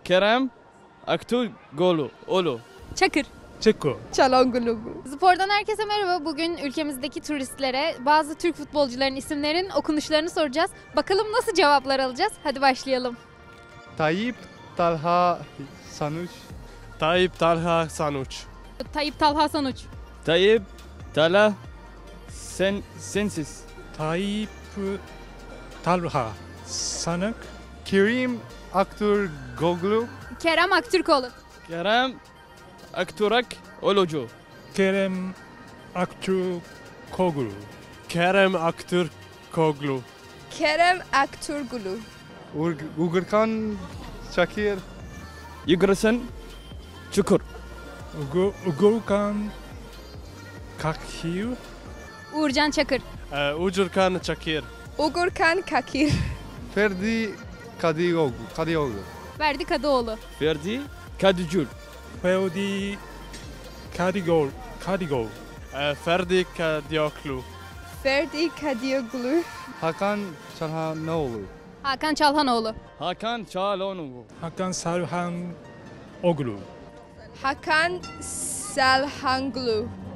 Kerem Aktürkoğlu. Çakır. Çeko. Çalhanoğlu. Spor'dan herkese merhaba. Bugün ülkemizdeki turistlere bazı Türk futbolcuların isimlerinin okunuşlarını soracağız. Bakalım nasıl cevaplar alacağız? Hadi başlayalım. Tayyip Talha Sanuç. Tayyip Talha Sanuç. Tayyip Talha Sanuç. Tayyip Talha Sensiz. Tayyip Talha Sanık. Kerim Aktürkoğlu. Kerem Aktürkoğlu. Kerem Aktürkoğlu. Kerem Aktürkoğlu. Kerem Aktürkoğlu. Kerem Aktürkoğlu. Uğurkan Çakır. Yıgrısın Çukur. Gurkan Kakir. Uğurcan Çakır. Uğurkan Çakir. Uğurkan Kakir. Ferdi Kadıoğlu. Verdi Kadıoğlu. Ferdi Kadıcul. Ferdi Kadıoğlu. Ferdi Kadıoğlu. Ferdi Kadıoğlu. Hakan Çalhanoğlu. Hakan Çalhanoğlu. Hakan Çalhanoğlu. Hakan Salhan Oglu. Hakan Çalhanoğlu.